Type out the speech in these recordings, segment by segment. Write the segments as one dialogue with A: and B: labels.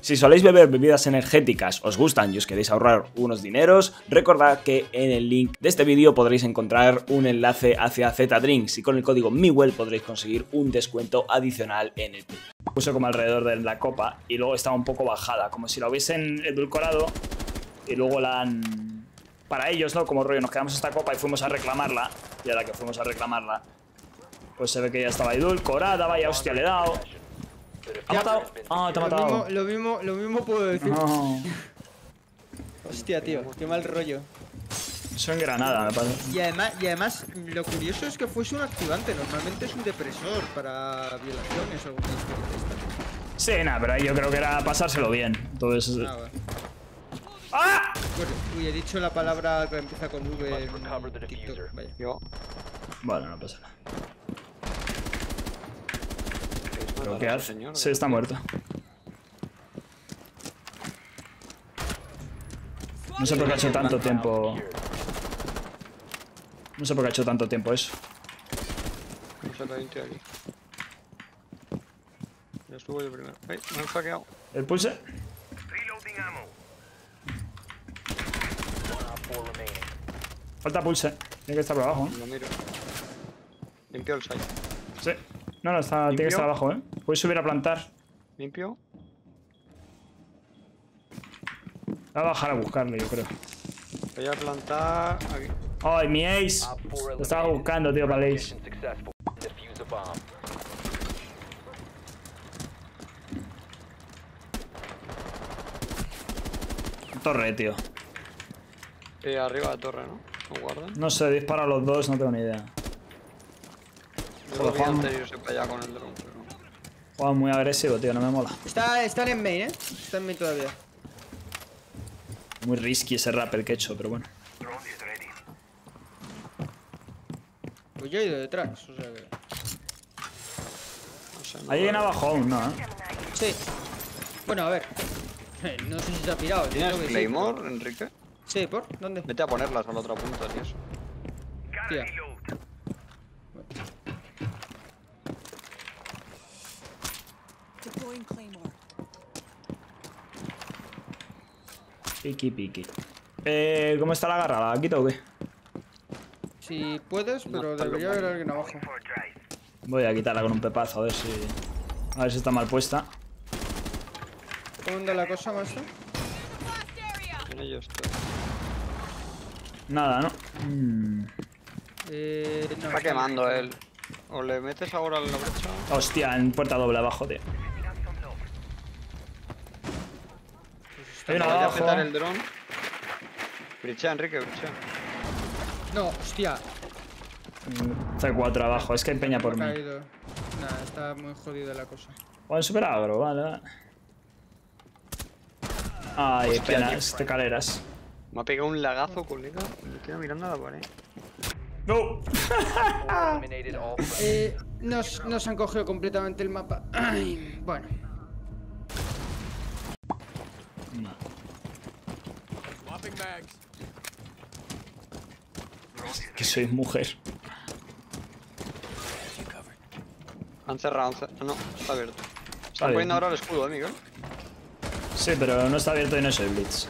A: Si soléis beber bebidas energéticas, os gustan y os queréis ahorrar unos dineros, recordad que en el link de este vídeo podréis encontrar un enlace hacia Z-Drinks y con el código MIWELL podréis conseguir un descuento adicional en el club. Puse como alrededor de la copa y luego estaba un poco bajada, como si la hubiesen edulcorado y luego la han... Para ellos, ¿no? Como rollo, nos quedamos esta copa y fuimos a reclamarla, y a la que fuimos a reclamarla, pues se ve que ya estaba edulcorada, vaya hostia, le he dado. ¿Ha matado? Ah, te ha matado.
B: Lo mismo puedo decir.
A: No.
B: Hostia, tío, qué mal rollo.
A: Eso en Granada, me parece.
B: Y además, lo curioso es que fuese un activante. Normalmente es un depresor para violaciones o alguna historia de estas.
A: Sí, nada, pero ahí yo creo que era pasárselo bien. Entonces...
B: Vale.
A: ¡Ah!
B: Bueno, uy, he dicho la palabra que empieza con V en TikTok. Vaya.
C: Yo.
A: Bueno, no pasa nada.
C: ¿Pero
A: ¿Qué hace? Sí, está muerto. No sé por qué ha hecho tanto tiempo. No sé por qué ha hecho tanto tiempo eso.
C: Exactamente aquí. Ya estuvo yo primero. ¡Ay! Me han hackeado.
A: ¿El pulse? Falta pulse. Tiene que estar por abajo, ¿eh?
C: Lo miro. Limpio el site.
A: Sí. No, no, está, tiene que estar abajo, ¿eh? Puedes subir a plantar.
C: Limpio.
A: Va a bajar a buscarle, yo creo.
C: Voy a plantar aquí.
A: ¡Ay, mi ace! Lo estaba buscando, tío, para el ace. Torre, tío.
C: Arriba de torre, ¿no? ¿No guardan?
A: No sé, dispara a los dos, no tengo ni idea.
C: Yo lo vi antes de irse para allá con el dron, pero...
A: Juega muy agresivo, tío, no me mola.
B: Están en main, Están en main todavía.
A: Muy risky ese rappel que he hecho, pero bueno.
B: Pues yo he ido detrás, o sea que...
C: No sé, no
A: Hay alguien
C: lo veo.
A: abajo aún, ¿no?
B: Sí. Bueno, a ver. No sé si se ha pirado.
C: ¿Tienes
B: creo que sí.
C: Claymore, Enrique?
B: Sí, ¿por? ¿Dónde?
C: Vete a ponerlas a la otra punta, tío.
B: Tía.
D: Deploying Claymore.
A: Piki, piki. ¿Cómo está la garra? ¿La quito o qué?
B: Si puedes,
C: No,
B: pero
C: está
B: debería
C: loco.
B: haber alguien abajo.
A: Voy a quitarla con un pepazo, a ver si... A ver si está mal puesta.
B: ¿Cómo anda la cosa, maestro?
C: En ello estoy.
A: Nada, ¿no?
B: No.
C: Está quemando él. O le metes ahora en la brecha.
A: Hostia, en puerta doble abajo, tío. Hay una
C: Vaya a
A: abajo.
C: petar el dron. Brichea, Enrique, brichea.
B: No, hostia.
A: C4 abajo, es que hay peña por
B: Me ha
A: mí.
B: caído. Nah, está muy jodida la cosa.
A: O en super agro, vale. Ay,
C: Hostia,
A: penas,
C: tío.
A: te caleras.
C: Me ha pegado un lagazo, colega. Me quedo mirando a la pared.
A: ¡No!
B: Nos han cogido completamente el mapa. Ay, bueno.
A: Que sois mujer.
C: Han cerrado, no, está abierto.
A: Está
C: Están
A: bien.
C: poniendo ahora el escudo, Miguel.
A: Sí, pero no está abierto y no soy Blitz.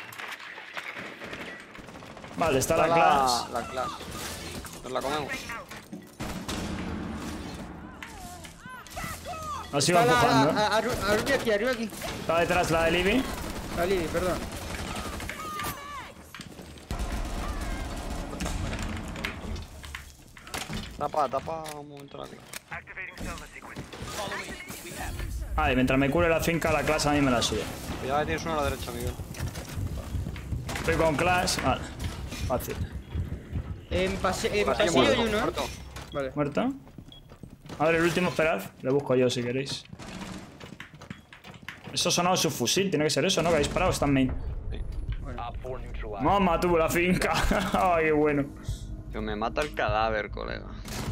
A: Vale, está la class.
C: La class. Nos la comemos.
A: Nos iba empujando.
B: Arriba aquí, arriba aquí.
A: Está detrás la de Libby.
B: La Lili, perdón.
C: Tapa un momento la class.
A: Vale, mientras me cure la finca, la clase a mí me la sube.
C: Ya tienes uno a la derecha, Miguel.
A: Estoy con class. Vale, fácil.
B: En pasillo
C: Pasillo
B: hay
C: muerto,
B: uno,
C: muerto.
B: Vale.
A: ¿Muerto? A ver, el último, esperad. Le busco yo si queréis. Eso ha sonado su fusil, tiene que ser eso, ¿no? Que ha disparado, está en main. Mamá, tuvo la finca. Ay, qué bueno.
C: Que me mata el cadáver, colega.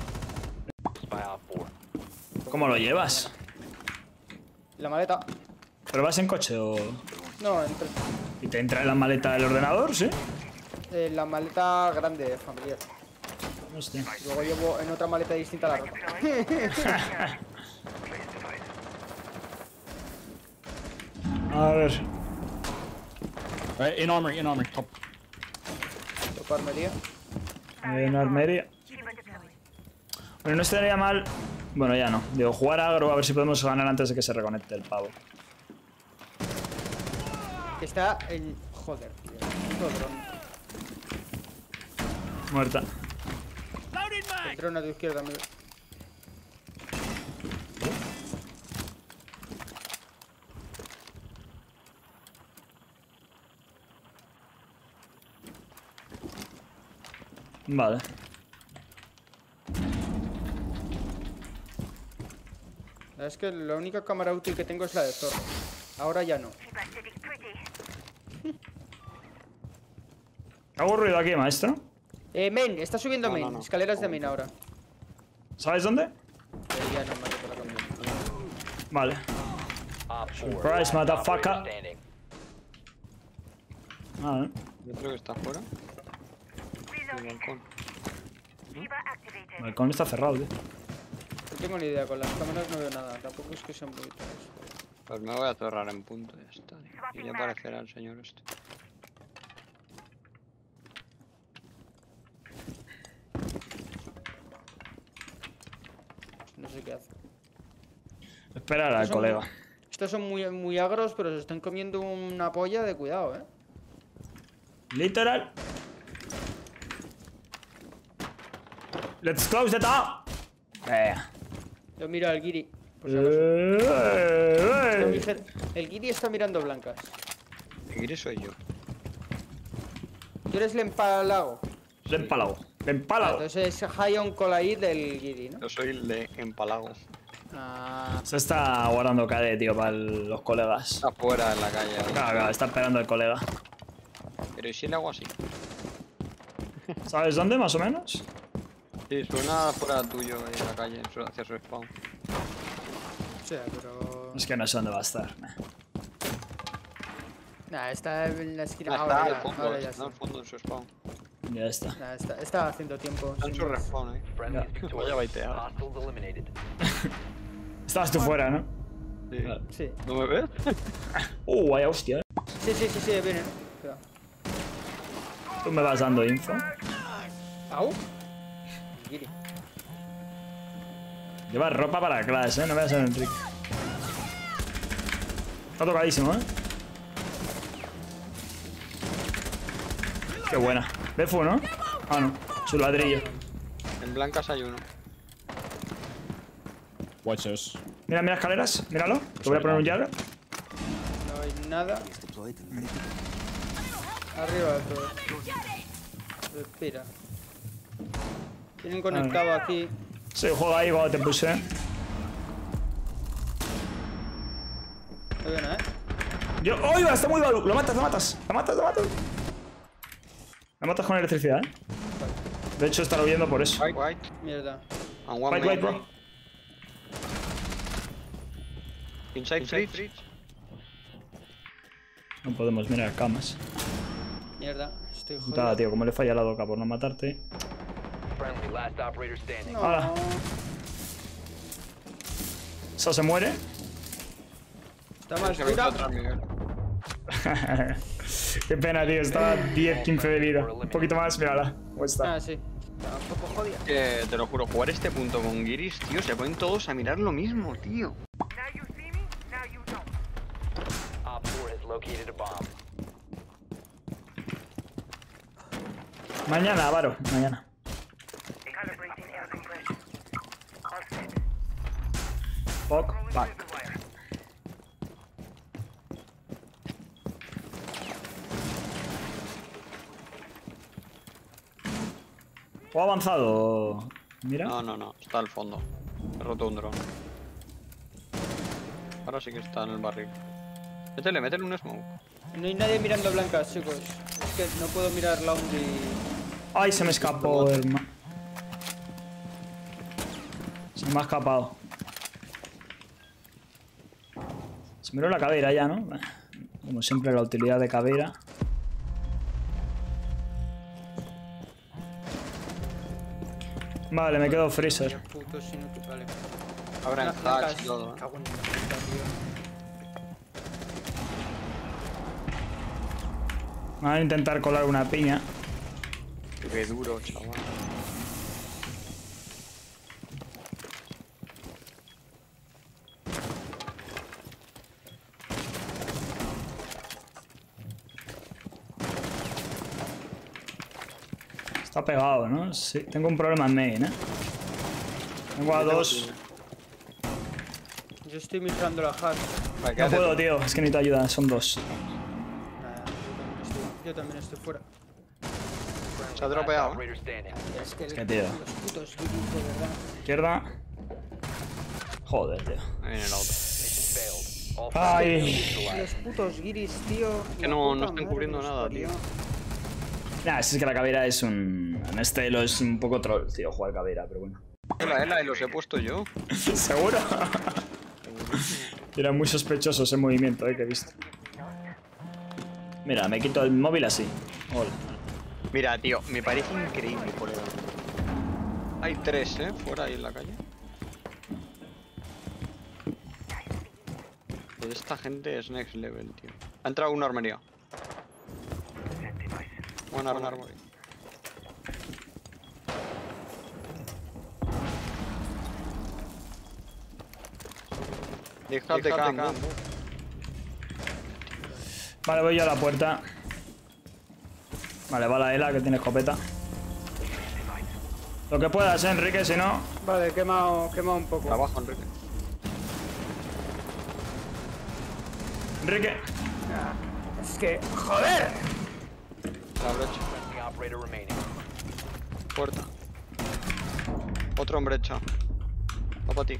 A: ¿Cómo lo llevas?
B: La maleta.
A: ¿Pero vas en coche o...?
B: No, entre.
A: ¿Y te entra en la maleta del ordenador, sí?
B: La maleta grande, familiar.
A: Hostia.
B: Luego llevo en otra maleta distinta la ropa.
A: ver.
D: In armory, top.
B: Toco armería.
A: En armería. Bueno, no estaría mal. Bueno, ya no. Digo, jugar agro a ver si podemos ganar antes de que se reconecte el pavo.
B: Que está en... Joder, tío. Puto dron.
A: Muerta.
B: El dron a tu izquierda, amigo.
A: Vale.
B: Es que la única cámara útil que tengo es la de Zorro. Ahora ya no.
A: ¿Hago ruido aquí, maestro?
B: Main, está subiendo
C: No,
B: main.
C: no, no.
B: Escaleras de main ahora.
A: ¿Sabes dónde?
B: Ya no, vale, por la cámara.
A: Vale. Surprise, motherfucker. Vale.
C: Yo creo que está fuera. El balcón.
A: El balcón está cerrado, tío.
B: No tengo ni idea, con las cámaras no veo nada. Tampoco es que sean bonitas.
C: Pues me voy a cerrar en punto, ya está. Y ya aparecerá el señor este.
B: No sé qué hace.
A: Esperar al
B: Estos son
A: colega.
B: Estos son muy agros, pero se están comiendo una polla de cuidado,
A: Literal. Let's close the door.
B: Yo miro al Giri. Por si acaso. El Giri está mirando blancas.
C: El guiri soy yo.
B: Tú eres el empalago.
A: Le empalado. Le empalado.
B: Entonces es High on Colaid del Giri, ¿no?
C: Yo soy el de empalago.
B: Ah,
A: Se está guardando KD, tío, para los colegas.
C: Está fuera en la calle. ahí.
A: Claro, está esperando el colega.
C: Pero ¿y si le hago así?
A: ¿Sabes dónde, más o menos?
C: Sí, suena fuera tuyo ahí en la calle, hacia su spawn.
B: o sea, pero...
A: Es que no sé dónde va a estar.
B: Nah, está en la esquina.
C: Ah,
B: Ahora
C: está
B: ya,
C: al fondo,
B: ahora ya
C: está
B: sí.
C: al fondo en su spawn.
A: Ya está.
B: Nah, está haciendo tiempo.
C: Está en
B: sin
C: su
B: más.
C: respawn, Vaya baiteada.
A: Estabas tú fuera, ¿no?
C: Sí.
A: Vale.
B: Sí.
C: ¿No me ves?
A: Vaya hostia.
B: Sí, viene. Cuidado.
A: Tú me vas dando info.
B: ¿Au? Giri.
A: Llevas ropa para la clase, no me vas a Enrique. Está tocadísimo, Qué buena. Defu, ¿no? Ah, no. Su ladrillo.
C: En blancas hay uno.
D: Watch those.
A: Mira, mira escaleras. Míralo. Te voy a poner un llave.
B: No hay nada. Arriba de todo. Respira. Tienen conectado aquí.
A: Sí, juega ahí cuando te puse.
B: No veo nada,
A: Yo. ¡Oiga! Está muy malo. Lo matas, lo matas. Lo matas, lo matas. Lo matas con electricidad, De hecho, está huyendo por eso.
C: White.
B: Mierda.
C: And one
A: Wait, wait, bro.
C: Inside fridge.
A: No podemos mirar camas.
B: Mierda. Estoy
A: Putada,
B: jodido.
A: tío, como le falla la doca por no matarte.
B: No.
A: Ahora. Esa se muere.
B: Está más
C: Se ve
B: dura.
C: atrás, Miguel.
A: Qué pena, tío. Estaba 10, 15 de vida. Un poquito más, mírala. ¿Cómo está?
B: Ah, sí. Está un poco jodida.
C: Que te lo juro, jugar este punto con Giris, tío, se ponen todos a mirar lo mismo, tío.
A: Mañana, Avaro. Mañana. Fuck. Back. ¿O ha avanzado? Mira.
C: No, está al fondo. He roto un dron. Ahora sí que está en el barril. Métele un smoke.
B: No hay nadie mirando blancas, chicos. Es que no puedo mirar Laundry.
A: Ay, se me escapó el Se me ha escapado. Se miró la caveira ya, ¿no? Como siempre, la utilidad de caveira. Vale, me quedo freezer.
B: Putos inútiles, vale.
C: Habrá en
B: Blancas.
C: hacks y todo,
B: Cago en la puta, tío.
A: Van a intentar colar una piña.
C: Qué duro, chaval.
A: Está pegado, ¿no? Sí, tengo un problema en main, ¿eh? Tengo a dos.
B: Yo estoy mejorando la hash.
A: No puedo, tío. Es que necesito ayuda. Son dos.
B: Nada, yo también estoy fuera.
C: Se ha dropeado.
B: Es que,
A: que, tío.
B: Los putos guiris, de verdad.
A: Izquierda. Joder, tío.
C: Ahí viene el auto.
A: Ay.
B: Los putos guiris, tío.
C: Que no están cubriendo nada, tío.
A: Nah, es que la caveira es un... En este elo es un poco troll, tío, jugar caveira, pero bueno.
C: Y los he puesto yo.
A: ¿Seguro? Era muy sospechoso ese movimiento, que he visto. Mira, me quito el móvil así. Hola.
C: Mira, tío, me parece increíble por el... Hay 3, fuera ahí en la calle. Pues esta gente es next level, tío. Ha entrado una armería. Buena armería. Déjate campo.
A: Vale, voy yo a la puerta. Vale, va la Ela que tiene escopeta. Lo que puedas, Enrique, si no...
B: Vale, quema un poco.
C: Abajo, Enrique.
A: Enrique.
B: Es que... ¡Joder!
C: La brecha. Puerta. Otro en brecha. Va para ti.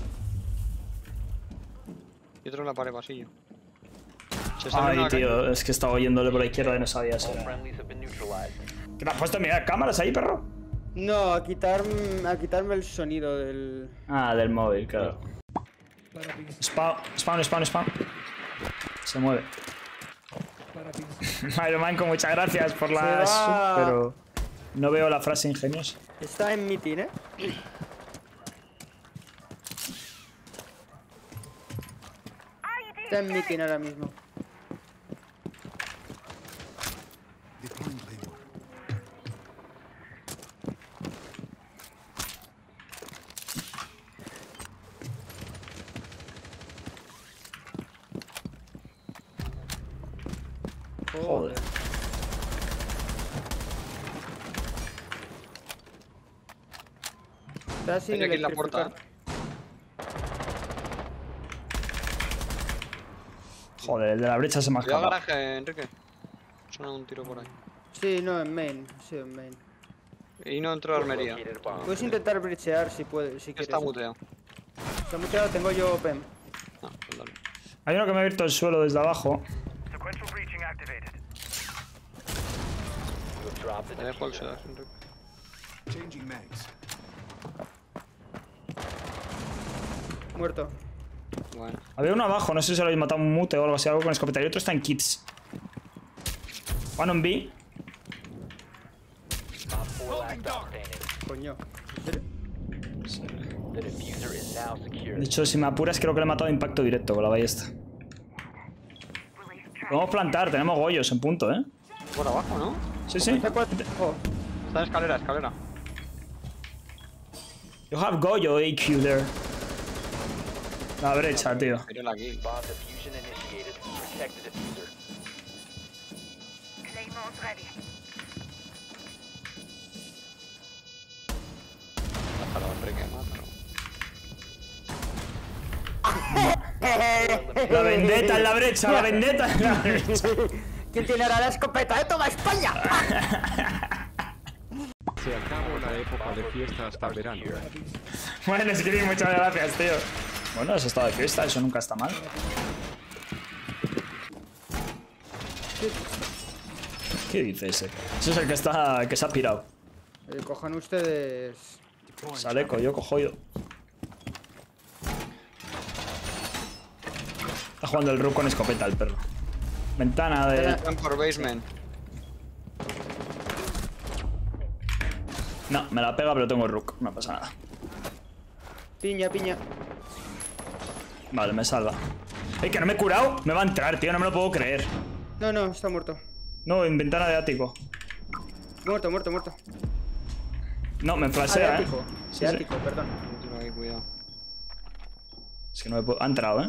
C: Y otro en la pared, pasillo.
A: Ay, tío, es que estaba oyéndole por la izquierda y no sabía eso. ¿Qué te has puesto a mirar cámaras ahí, perro?
B: No, a quitarme el sonido del...
A: Ah, del móvil, claro. Spawn. Se mueve. Iron Man, muchas gracias por la sub, pero no veo la frase ingeniosa.
B: Está en meeting, ¿eh? Está en meeting ahora mismo.
A: Joder.
B: Está sin
C: Hay aquí en la puerta.
A: Joder, el de la brecha se me ha
C: Cuidado
A: escapado.
C: garaje, Enrique. Suena un tiro por ahí.
B: Sí, no, en main. Sí, en main.
C: Y no entró a armería.
B: Puedes intentar brechear si puedes, si quieres.
C: Está muteado.
B: Está muteado, tengo yo PEM.
C: Ah, pues dale.
A: Hay uno que me ha abierto el suelo desde abajo.
C: Me dejo el sedax, Enrique.
B: Muerto.
C: Bueno.
A: Había uno abajo, no sé si lo habéis matado un mute o algo así, algo con escopeta. Y otro está en kits. One on B.
B: Coño. ¿En serio?
A: De hecho, si me apuras, creo que le he matado de impacto directo con la ballesta. Podemos plantar, tenemos goyos en punto, ¿eh?
C: Por abajo, ¿no?
A: Sí, sí.
B: Oh,
C: Está en escalera.
A: You have goyo AQ there. La brecha, tío.
C: Mírala aquí. Mátalo, Enrique, mátalo.
A: La vendetta en la brecha, la vendetta en la brecha.
B: ¿Quién tiene ahora la escopeta? ¡Toma España!
D: Se acabó la época de fiesta hasta verano.
A: Bueno, Skiri, muchas gracias, tío. Bueno, has estado de fiesta, eso nunca está mal. ¿Qué dice ese? Ese es el que está, que se ha pirado.
B: Cojan ustedes...
A: Saleco, yo cojo yo. Está jugando el Rook con escopeta el perro. Ventana de...
C: Están por basement.
A: No, me la pega, pero tengo el Rook. No pasa nada.
B: Piña.
A: Vale, me salva. ¡Ey, que no me he curado! Me va a entrar, tío, no me lo puedo creer.
B: No, está muerto.
A: No, en ventana de ático.
B: Muerto, muerto, muerto.
A: No, me
B: De
A: flashea,
B: ático.
A: Sí,
B: De
A: sí.
B: ático, perdón.
C: Tengo aquí, cuidado.
A: Es que no me puedo... Ha entrado,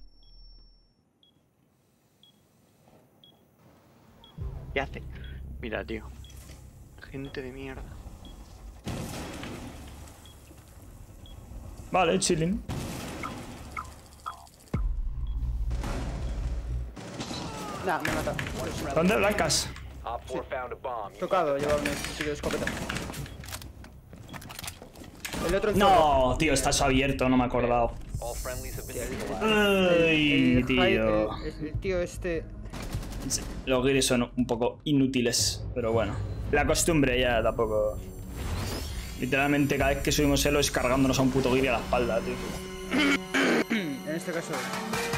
C: ¿Qué hace? Mira, tío. Gente de mierda.
A: Vale, chilling.
B: Nah, me mata.
A: ¿Dónde blancas?
B: Tocado, lleva un tiro de escopeta. El otro encerrado.
A: No, tío, está eso abierto, no me he acordado. Ay,
B: El
A: tío.
B: el tío este.
A: Sí, los guiris son un poco inútiles, pero bueno. La costumbre ya tampoco... Literalmente cada vez que subimos elo es cargándonos a un puto guiri a la espalda, tío.
B: En este caso.